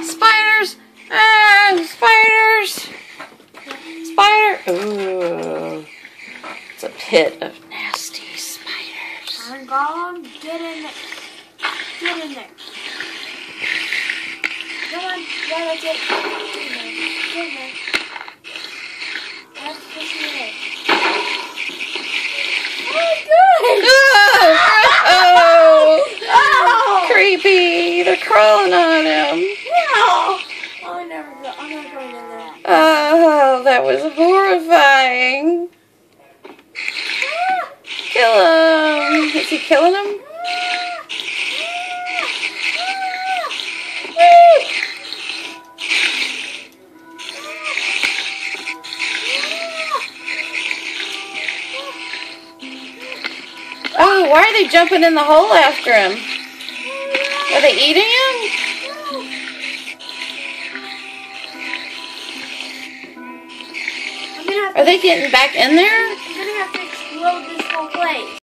Spiders! Ah, spiders! Spider! Ooh. It's a pit of nasty spiders. Iron Golum, get in there. Get in there. Come on, yeah, that's it. Get in there. Get in there. That's push you in. Oh, Oh! creepy! They're crawling on him. No! I'm not going in there. Oh, that was horrifying. Kill him! Is he killing him? Oh, why are they jumping in the hole after him? Are they eating him? Are they getting back in there? I'm gonna have to explode this whole place.